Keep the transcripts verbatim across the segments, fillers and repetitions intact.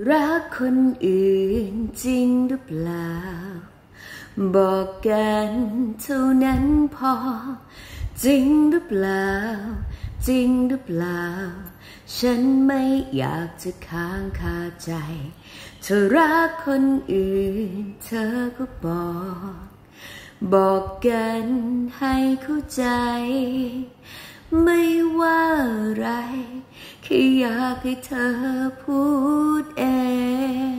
รักคนอื่นจริงหรือเปล่าบอกกันเท่านั้นพอจริงหรือเปล่าจริงหรือเปล่าฉันไม่อยากจะค้างคาใจเธอรักคนอื่นเธอก็บอกบอกกันให้เข้าใจไม่ว่าอะไรแค่อยากให้เธอพูดเอง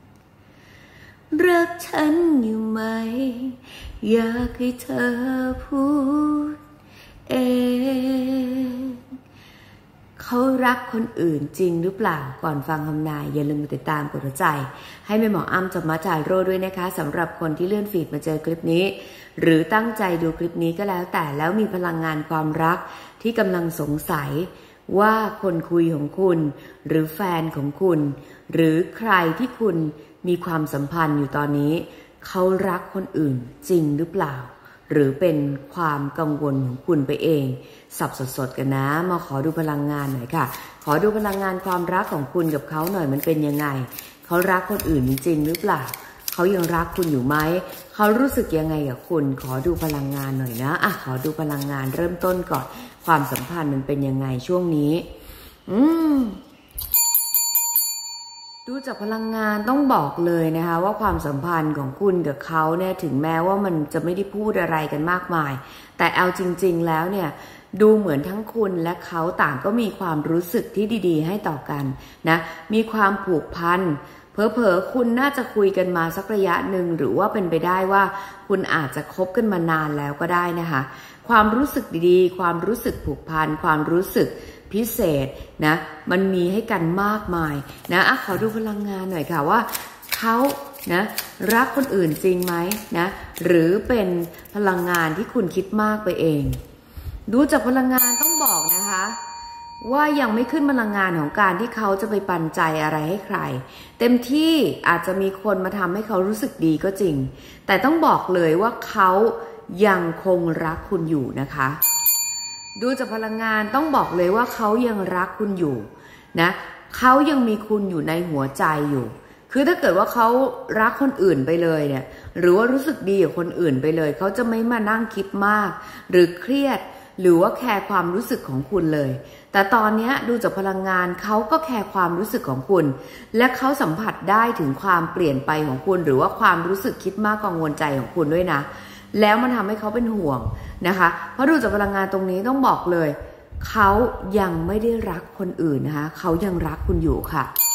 รักฉันอยู่ไหมอยากให้เธอพูดเองเขารักคนอื่นจริงหรือเปล่าก่อนฟังคำนายอย่าลืมติดตามกดหัวใจให้แม่หมออ้ำจบมาจ่ายโรด้วยนะคะสำหรับคนที่เลื่อนฟีดมาเจอคลิปนี้หรือตั้งใจดูคลิปนี้ก็แล้วแต่แล้วมีพลังงานความรักที่กำลังสงสัยว่าคนคุยของคุณหรือแฟนของคุณหรือใครที่คุณมีความสัมพันธ์อยู่ตอนนี้เขารักคนอื่นจริงหรือเปล่าหรือเป็นความกังวลของคุณไปเองสับสดๆกันนะมาขอดูพลังงานหน่อยค่ะขอดูพลังงานความรักของคุณกับเขาหน่อยมันเป็นยังไงเขารักคนอื่นจริงหรือเปล่าเขายังรักคุณอยู่ไหมเขารู้สึกยังไงกับคุณขอดูพลังงานหน่อยนะอ่ะขอดูพลังงานเริ่มต้นก่อนความสัมพันธ์มันเป็นยังไงช่วงนี้อืมดูจากพลังงานต้องบอกเลยนะคะว่าความสัมพันธ์ของคุณกับเขาเนี่ยถึงแม้ว่ามันจะไม่ได้พูดอะไรกันมากมายแต่เอาจริงๆแล้วเนี่ยดูเหมือนทั้งคุณและเขาต่างก็มีความรู้สึกที่ดีๆให้ต่อกันนะมีความผูกพันเผลอๆคุณน่าจะคุยกันมาสักระยะหนึ่งหรือว่าเป็นไปได้ว่าคุณอาจจะคบกันมานานแล้วก็ได้นะคะความรู้สึกดีๆความรู้สึกผูกพันความรู้สึกพิเศษนะมันมีให้กันมากมายนะอ่ะขอดูพลังงานหน่อยค่ะว่าเขานะรักคนอื่นจริงไหมนะหรือเป็นพลังงานที่คุณคิดมากไปเองดูจากพลังงานต้องบอกนะคะว่ายังไม่ขึ้นพลังงานของการที่เขาจะไปปันใจอะไรให้ใครเต็มที่อาจจะมีคนมาทำให้เขารู้สึกดีก็จริงแต่ต้องบอกเลยว่าเขายังคงรักคุณอยู่นะคะดูจากพลังงานต้องบอกเลยว่าเขายังรักคุณอยู่นะเขายังมีคุณอยู่ในหัวใจอยู่คือถ้าเกิดว่าเขารักคนอื่นไปเลยเนี่ยหรือว่ารู้สึกดีกับคนอื่นไปเลยเขาจะไม่มานั่งคิดมากหรือเครียดหรือว่าแคร์ความรู้สึกของคุณเลยแต่ตอนนี้ดูจากพลังงานเขาก็แคร์ความรู้สึกของคุณและเขาสัมผัสได้ถึงความเปลี่ยนไปของคุณหรือว่าความรู้สึกคิดมากกังวลใจของคุณด้วยนะแล้วมันทำให้เขาเป็นห่วงนะคะเพราะดูจากพลังงานตรงนี้ต้องบอกเลยเขายังไม่ได้รักคนอื่นนะคะเขายังรักคุณอยู่ค่ะ